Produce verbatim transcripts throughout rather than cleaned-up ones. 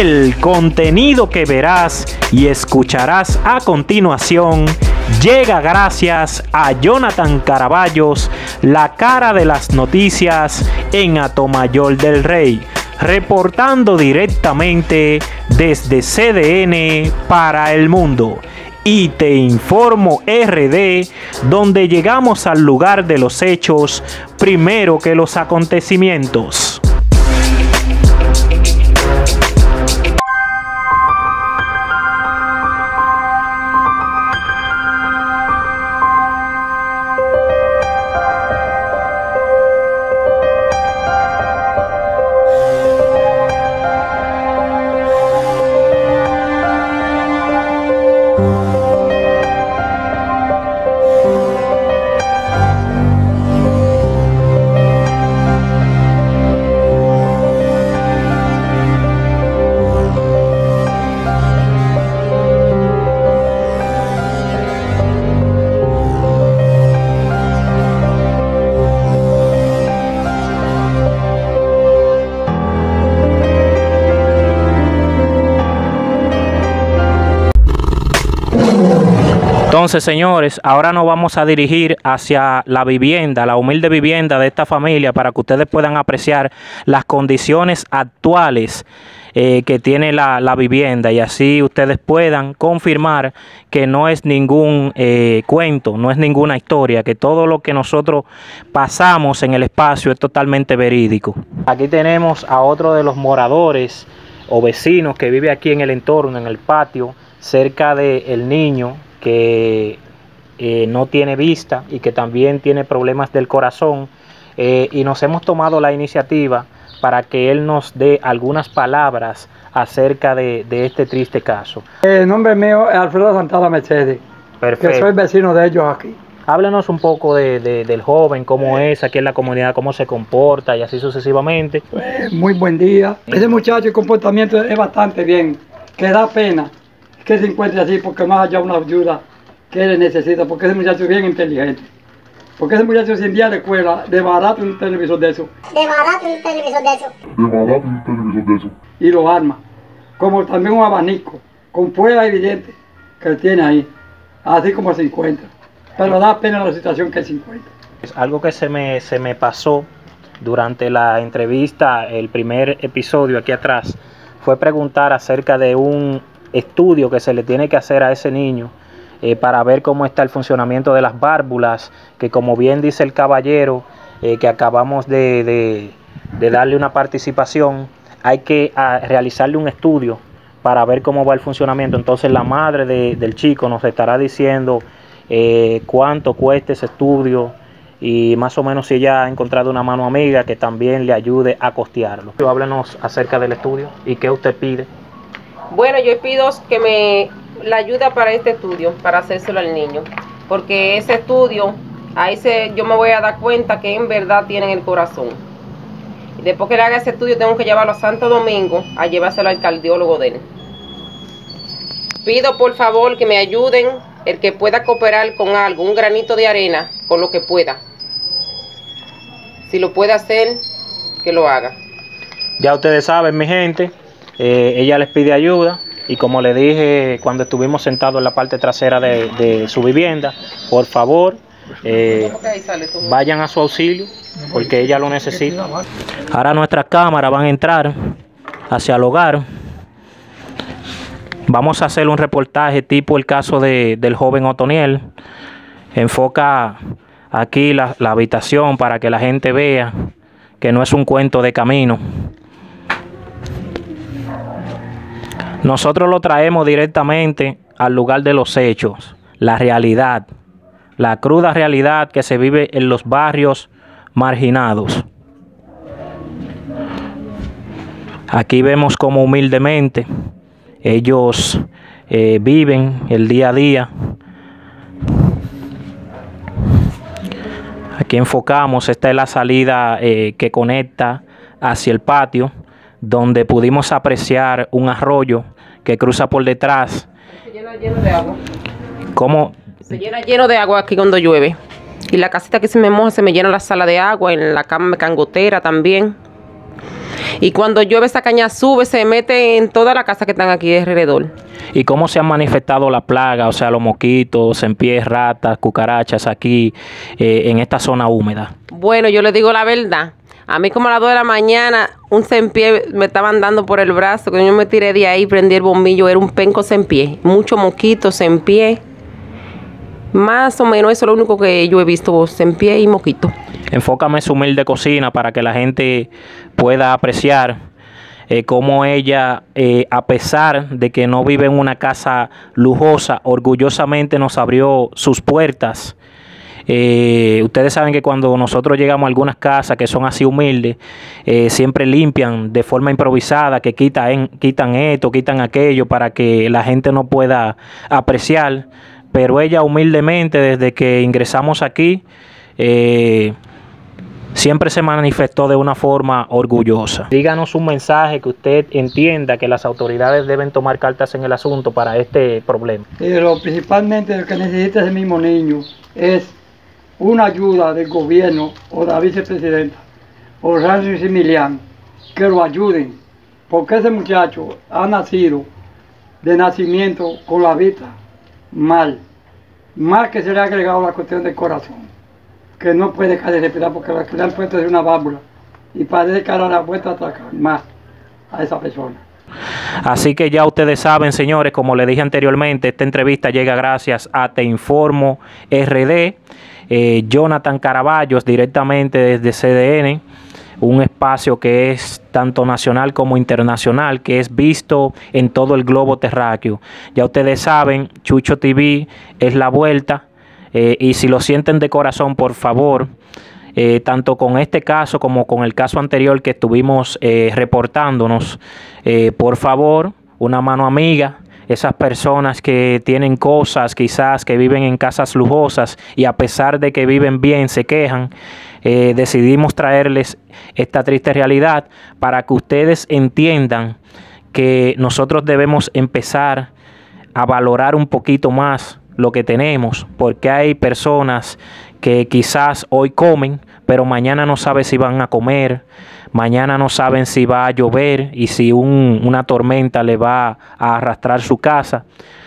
El contenido que verás y escucharás a continuación llega gracias a Jonathan Caraballos, la cara de las noticias en Atomayor del Rey, reportando directamente desde C D N para el mundo. Y Te Informo R D, donde llegamos al lugar de los hechos primero que los acontecimientos. Entonces, señores, ahora nos vamos a dirigir hacia la vivienda, la humilde vivienda de esta familia, para que ustedes puedan apreciar las condiciones actuales eh, que tiene la, la vivienda, y así ustedes puedan confirmar que no es ningún eh, cuento, no es ninguna historia, que todo lo que nosotros pasamos en el espacio es totalmente verídico. Aquí tenemos a otro de los moradores o vecinos que vive aquí en el entorno, en el patio, cerca del niño que eh, no tiene vista y que también tiene problemas del corazón, eh, y nos hemos tomado la iniciativa para que él nos dé algunas palabras acerca de, de este triste caso. El nombre mío es Alfredo Santana Mercedes. Perfecto. Que soy vecino de ellos aquí. Háblenos un poco de, de, del joven, cómo es aquí en la comunidad, cómo se comporta y así sucesivamente. Pues, muy buen día. Ese muchacho, el comportamiento es bastante bien, que da pena que se encuentre así, porque más allá una ayuda que él necesita, porque ese muchacho es bien inteligente. Porque ese muchacho sin día de escuela, de barato un televisor de eso. De barato un televisor de eso. De barato un televisor de eso. Y lo arma. Como también un abanico, con prueba evidente que él tiene ahí. Así como se encuentra. Pero da pena la situación que se encuentra. Es algo que se me, se me pasó durante la entrevista, el primer episodio aquí atrás, fue preguntar acerca de un estudio que se le tiene que hacer a ese niño eh, para ver cómo está el funcionamiento de las válvulas, que como bien dice el caballero eh, que acabamos de, de, de darle una participación, hay que a, realizarle un estudio para ver cómo va el funcionamiento. Entonces la madre de, del chico nos estará diciendo eh, cuánto cuesta ese estudio y más o menos si ella ha encontrado una mano amiga que también le ayude a costearlo. Háblenos acerca del estudio y qué usted pide. Bueno, yo pido que me la ayuda para este estudio, para hacérselo al niño, porque ese estudio, ahí se, yo me voy a dar cuenta que en verdad tienen el corazón. Y después que le haga ese estudio, tengo que llevarlo a Santo Domingo a llevárselo al cardiólogo de él. Pido por favor que me ayuden, el que pueda cooperar con algo, un granito de arena, con lo que pueda. Si lo puede hacer, que lo haga. Ya ustedes saben, mi gente. Eh, ella les pide ayuda y como le dije cuando estuvimos sentados en la parte trasera de, de su vivienda, por favor eh, vayan a su auxilio porque ella lo necesita. Ahora nuestras cámaras van a entrar hacia el hogar. Vamos a hacer un reportaje tipo el caso de, del joven Otoniel. Enfoca aquí la, la habitación para que la gente vea que no es un cuento de camino. Nosotros lo traemos directamente al lugar de los hechos, la realidad, la cruda realidad que se vive en los barrios marginados. Aquí vemos cómo humildemente ellos eh, viven el día a día. Aquí enfocamos, esta es la salida eh, que conecta hacia el patio, donde pudimos apreciar un arroyo que cruza por detrás. Se llena lleno de agua. ¿Cómo? Se llena lleno de agua aquí cuando llueve. Y la casita que se me moja, se me llena la sala de agua, en la cama me cangotera también. Y cuando llueve esa caña sube, se mete en toda la casa que están aquí de alrededor. ¿Y cómo se han manifestado la plaga, o sea, los mosquitos, sempiés, ratas, cucarachas aquí eh, en esta zona húmeda? Bueno, yo les digo la verdad. A mí como a las dos de la mañana, un sempié me estaban dando por el brazo, que yo me tiré de ahí, prendí el bombillo, era un penco sempié. Muchos mosquitos, sempié. Más o menos eso es lo único que yo he visto, sempié y mosquitos. Enfócame su humilde cocina para que la gente pueda apreciar eh, cómo ella, eh, a pesar de que no vive en una casa lujosa, orgullosamente nos abrió sus puertas. Eh, ustedes saben que cuando nosotros llegamos a algunas casas que son así humildes, eh, siempre limpian de forma improvisada, que quitan, quitan esto, quitan aquello para que la gente no pueda apreciar. Pero ella humildemente, desde que ingresamos aquí, eh, siempre se manifestó de una forma orgullosa. Díganos un mensaje que usted entienda que las autoridades deben tomar cartas en el asunto para este problema. Pero principalmente lo que necesita ese mismo niño es una ayuda del gobierno o de la vicepresidenta o Randy Similian, que lo ayuden, porque ese muchacho ha nacido de nacimiento con la vista mal, más que se le ha agregado la cuestión del corazón, que no puede dejar de respirar porque le han puesto de una válvula y parece que ahora la vuelta a atacar más a esa persona. Así que ya ustedes saben, señores, como les dije anteriormente, esta entrevista llega gracias a Te Informo R D, eh, Jonathan Caraballos, directamente desde C D N, un espacio que es tanto nacional como internacional, que es visto en todo el globo terráqueo. Ya ustedes saben, Chucho T V es la vuelta, eh, y si lo sienten de corazón, por favor, eh, tanto con este caso como con el caso anterior que estuvimos eh, reportándonos, eh, por favor, una mano amiga. Esas personas que tienen cosas, quizás que viven en casas lujosas y a pesar de que viven bien se quejan, eh, decidimos traerles esta triste realidad para que ustedes entiendan que nosotros debemos empezar a valorar un poquito más lo que tenemos, porque hay personas que quizás hoy comen, pero mañana no saben si van a comer, mañana no saben si va a llover y si un, una tormenta le va a arrastrar su casa,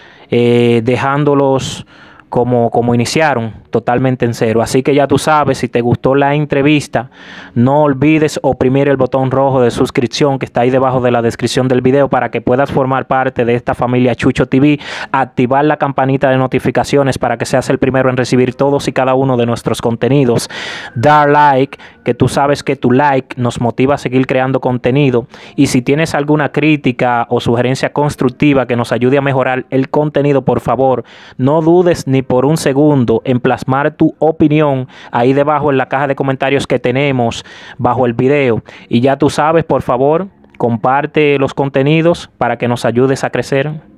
eh, dejándolos como, como iniciaron, totalmente en cero. Así que ya tú sabes, si te gustó la entrevista, no olvides oprimir el botón rojo de suscripción que está ahí debajo de la descripción del video para que puedas formar parte de esta familia Chucho T V, activar la campanita de notificaciones para que seas el primero en recibir todos y cada uno de nuestros contenidos, dar like, que tú sabes que tu like nos motiva a seguir creando contenido, y si tienes alguna crítica o sugerencia constructiva que nos ayude a mejorar el contenido, por favor, no dudes ni por un segundo en plasmar tu opinión ahí debajo en la caja de comentarios que tenemos bajo el video. Y ya tú sabes, por favor, comparte los contenidos para que nos ayudes a crecer.